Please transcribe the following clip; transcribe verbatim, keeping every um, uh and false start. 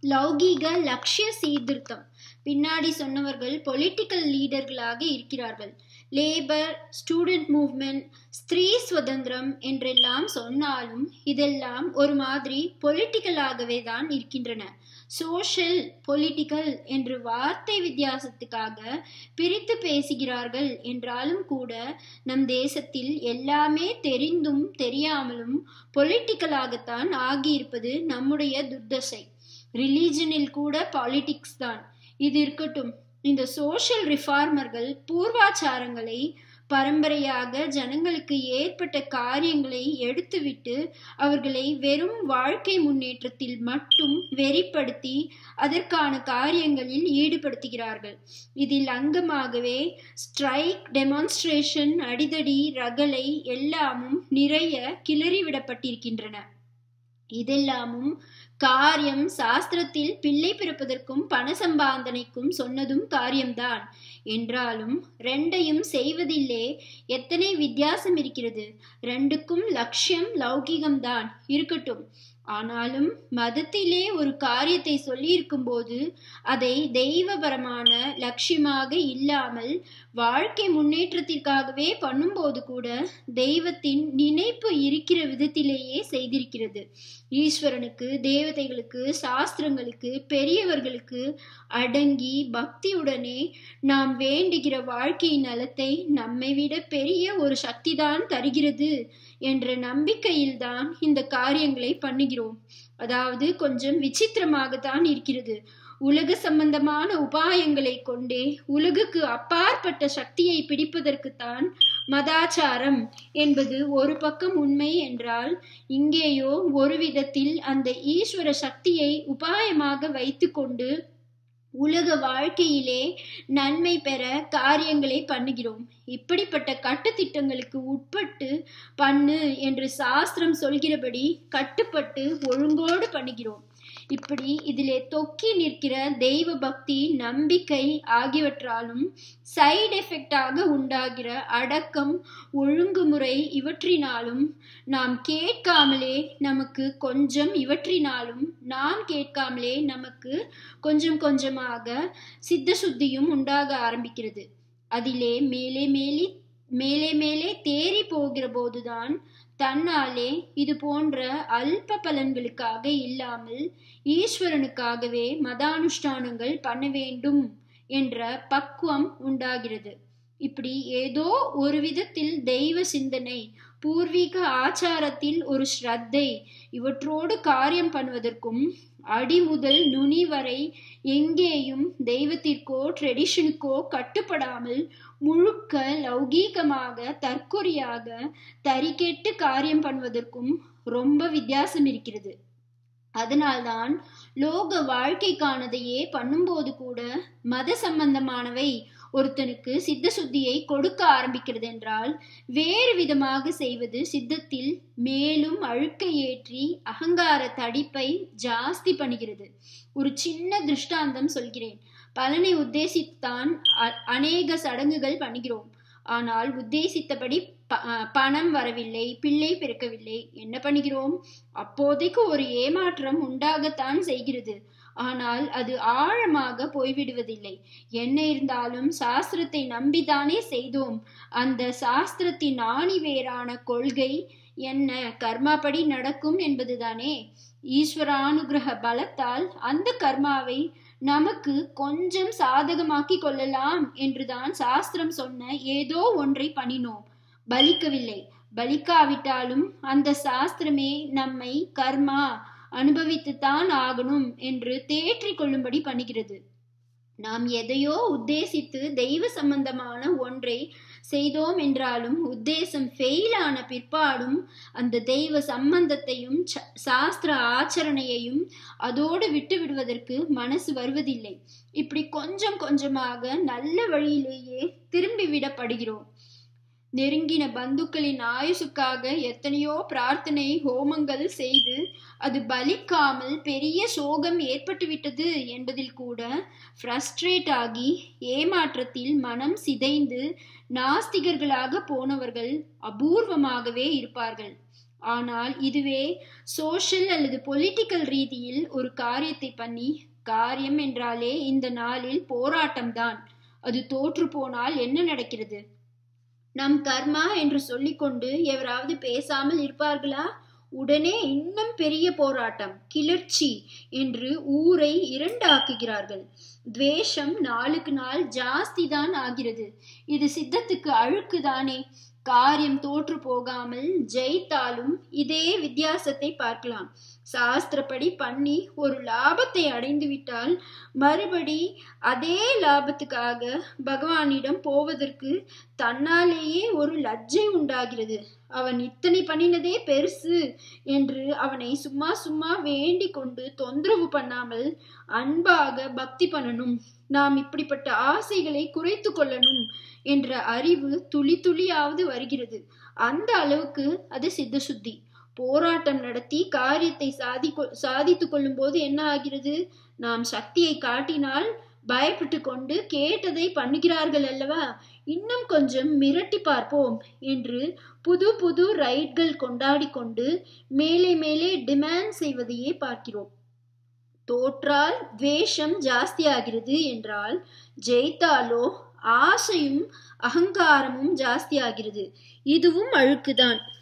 லௌகீக லட்சிய சீர்திருத்தம். பின்னாடி சொன்னவர்கள் பொலிட்டிக்கல் லீடர்களாக இருக்கிறார்கள். லேபர், ஸ்டூடெண்ட் மூவ்மெண்ட், ஸ்திரீ சுதந்திரம் என்றெல்லாம் சொன்னாலும் இதெல்லாம் ஒரு மாதிரி பொலிட்டிக்கலாகவே தான் இருக்கின்றன. சோஷியல், பொலிட்டிக்கல் என்று வார்த்தை வித்தியாசத்துக்காக பிரித்து பேசுகிறார்கள் என்றாலும் கூட நம் தேசத்தில் எல்லாமே தெரிந்தும் தெரியாமலும் பொலிட்டிக்கலாகத்தான் ஆகியிருப்பது நம்முடைய துர்தசை. ரிலீஜனில் கூட பாலிடிக்ஸ் தான். இது இருக்கட்டும். இந்த சோஷியல் ரிஃபார்மர்கள் பூர்வாச்சாரங்களை, பரம்பரையாக ஜனங்களுக்கு ஏற்பட்ட காரியங்களை எடுத்துவிட்டு அவர்களை வெறும் வாழ்க்கை முன்னேற்றத்தில் மட்டும் வெறிப்படுத்தி அதற்கான காரியங்களில் ஈடுபடுத்துகிறார்கள். இதில் அங்கமாகவே ஸ்ட்ரைக், டெமான்ஸ்ட்ரேஷன், அடிதடி, ரகளை எல்லாமும் நிறைய கிளறிவிடப்பட்டிருக்கின்றன. இதெல்லாமும் காரியம் சாஸ்திரத்தில் பிள்ளை பிறப்பதற்கும் பண சம்பாதனைக்கும் சொன்னதும் காரியம்தான் என்றாலும் ரெண்டையும் செய்வதிலே எத்தனை வித்தியாசம் இருக்கிறது. ரெண்டுக்கும் லட்சியம் லௌகிகம்தான் இருக்கட்டும். ஆனாலும் மதத்திலே ஒரு காரியத்தை சொல்லி இருக்கும் போது அதை தெய்வபரமான லட்சியமாக இல்லாமல் வாழ்க்கை முன்னேற்றத்திற்காகவே பண்ணும்போது கூட தெய்வத்தின் நினைப்பு இருக்கிற விதத்திலேயே செய்திருக்கிறது. ஈஸ்வரனுக்கு, தேவதைகளுக்கு, சாஸ்திரங்களுக்கு, பெரியவர்களுக்கு அடங்கி பக்தியுடனே நாம் வேண்டுகிற வாழ்க்கையின் நலத்தை நம்மை விட பெரிய ஒரு சக்திதான் தருகிறது என்ற நம்பிக்கையில்தான் இந்த காரியங்களை பண்ணுகிறோம். அதாவது கொஞ்சம் விசித்திரமாகத்தான் இருக்கிறது. உலக சம்பந்தமான உபாயங்களை கொண்டே உலகுக்கு அப்பாற்பட்ட சக்தியை பிடிப்பதற்குத்தான் மதாச்சாரம் என்பது ஒரு பக்கம் உண்மை என்றால், இங்கேயோ ஒரு விதத்தில் அந்த ஈஸ்வர சக்தியை உபாயமாக வைத்து கொண்டு உலக வாழ்க்கையிலே நன்மை பெற காரியங்களை பண்ணுகிறோம். இப்படிப்பட்ட கட்டுத்திட்டங்களுக்கு உட்பட்டு பண்ணு என்று சாஸ்திரம் சொல்கிறபடி கட்டுப்பட்டு ஒழுங்கோடு பண்ணுகிறோம். இப்படி இதிலே தொக்கி நிற்கிற தெய்வ பக்தி, நம்பிக்கை ஆகியவற்றாலும் சைடு எஃபெக்டாக உண்டாகிற அடக்கம், ஒழுங்குமுறை இவற்றினாலும் நாம் கேட்காமலே நமக்கு கொஞ்சம் இவற்றினாலும் நாம் கேட்காமலே நமக்கு கொஞ்சம் கொஞ்சமாக சித்த சுத்தியும் உண்டாக ஆரம்பிக்கிறது. அதிலே மேலே மேலே மேலே மேலே தேறி போகிற போதுதான் தன்னாலே இது போன்ற அல்ப பலன்களுக்காக இல்லாமல் ஈஸ்வரனுக்காகவே மதானுஷ்டானங்கள் பண்ண வேண்டும் என்ற பக்குவம் உண்டாகிறது. இப்படி ஏதோ ஒரு விதத்தில் தெய்வ சிந்தனை, பூர்வீக ஆச்சாரத்தில் ஒரு ஸ்ரத்தை இவற்றோடு காரியம் பண்ணுவதற்கும் அடி முதல் நுனி வரை எங்கேயும் தெய்வத்திற்கோ ட்ரெடிஷனுக்கோ கட்டுப்படாமல் முழுக்க லௌகீகமாக தற்கொலையாக தறிகெட்டு காரியம் பண்ணுவதற்கும் ரொம்ப வித்தியாசம் இருக்கிறது. அதனால்தான் லோக வாழ்க்கைக்கானதையே பண்ணும்போது கூட மத சம்பந்தமானவை ஒருத்தனுக்கு சித்த சுத்தியை கொடுக்க ஆரம்பிக்கிறது என்றால் வேறு விதமாக செய்வது சித்தத்தில் மேலும் அழுக்கை ஏற்றி அகங்கார தடிப்பை ஜாஸ்தி பண்ணுகிறது. ஒரு சின்ன திருஷ்டாந்தம் சொல்கிறேன். பலனை உத்தேசித்தான் அநேக சடங்குகள் பண்ணுகிறோம். ஆனால் உத்தேசித்தபடி பணம் வரவில்லை, பிள்ளை பிறக்கவில்லை. என்ன பண்ணுகிறோம்? அப்போதைக்கு ஒரு ஏமாற்றம் உண்டாகத்தான் செய்கிறது. ஆனால் அது ஆழமாக போய்விடுவதில்லை. என்ன இருந்தாலும் சாஸ்திரத்தை நம்பிதானே செய்தோம். அந்த சாஸ்திரத்தின் ஆணிவேரான கொள்கை என்ன? கர்மாப்படி நடக்கும் என்பதுதானே. ஈஸ்வரானுகிரக பலத்தால் அந்த கர்மாவை நமக்கு கொஞ்சம் சாதகமாக்கி கொள்ளலாம் என்றுதான் சாஸ்திரம் சொன்ன ஏதோ ஒன்றை பண்ணினோம். பலிக்கவில்லை. பலிக்காவிட்டாலும் அந்த சாஸ்திரமே நம்மை கர்மா அனுபவித்துத்தான் ஆகணும் என்று தேற்றிக் கொள்ளும்படி பண்ணுகிறது. நாம் எதையோ உத்தேசித்து தெய்வ சம்பந்தமான ஒன்றை செய்தோம் என்றாலும் உத்தேசம் ஃபெயில் ஆன பிற்பாடும் அந்த தெய்வ சம்பந்தத்தையும் சாஸ்திர ஆச்சரணையையும் அதோடு விட்டு விடுவதற்கு மனசு வருவதில்லை. இப்படி கொஞ்சம் கொஞ்சமாக நல்ல வழியிலேயே திரும்பி விடப்படுகிறோம். நெருங்கின பந்துக்களின் ஆயுசுக்காக எத்தனையோ பிரார்த்தனை ஹோமங்கள் செய்து அது பலிக்காமல் பெரிய சோகம் ஏற்பட்டுவிட்டது என்பதில் கூட ஃப்ரஸ்ட்ரேட் ஆகி ஏமாற்றத்தில் மனம் சிதைந்து நாஸ்திகர்களாக போனவர்கள் அபூர்வமாகவே இருப்பார்கள். ஆனால் இதுவே சோஷியல் அல்லது பொலிட்டிக்கல் ரீதியில் ஒரு காரியத்தை பண்ணி, காரியம் என்றாலே இந்த நாளில் போராட்டம்தான். அது தோற்று போனால் என்ன நடக்கிறது? நம் கர்மா என்று சொல்லிக்கொண்டு எவராவது பேசாமல் இருப்பார்களா? உடனே இன்னும் பெரிய போராட்டம், கிளர்ச்சி என்று ஊரை இரண்டாக்குகிறார்கள். துவேஷம் நாளுக்கு நாள் ஜாஸ்தி தான் ஆகிறது. இது சித்தத்துக்கு அழுக்குதானே. காரியம் தோற்று போகாமல் ஜெயித்தாலும் இதே வித்தியாசத்தை பார்க்கலாம். சாஸ்திரப்படி பண்ணி ஒரு லாபத்தை அடைந்து விட்டால் மறுபடி அதே லாபத்துக்காக பகவானிடம் போவதற்கு தன்னாலேயே ஒரு லஜ்ஜை உண்டாகிறது. அவன் இத்தனை பண்ணினதே பெருசு என்று அவனை சும்மா சும்மா வேண்டி கொண்டு தொந்தரவு பண்ணாமல் அன்பாக பக்தி பண்ணணும். நாம் இப்படிப்பட்ட ஆசைகளை குறைத்து கொள்ளணும் என்ற அறிவு துளி துளியாவது வருகிறது. அந்த அளவுக்கு அது சித்த சுத்தி. போராட்டம் நடத்தி காரியத்தை சாதி சாதித்து கொள்ளும் போது என்ன ஆகிறது? நாம் சக்தியை காட்டினால் பயப்பட்டு கொண்டு கேட்டதை பண்ணுகிறார்கள் அல்லவா? இன்னும் கொஞ்சம் மிரட்டி பார்ப்போம் என்று புது புது ரைட்கள் கொண்டாடி கொண்டு மேலே மேலே டிமாண்ட் செய்வதையே பார்க்கிறோம். தோற்றால் துவேஷம் ஜாஸ்தி ஆகிறது என்றால், ஜெயித்தாலோ ஆசையும் அகங்காரமும் ஜாஸ்தி ஆகிறது. இதுவும் அழுக்குதான்.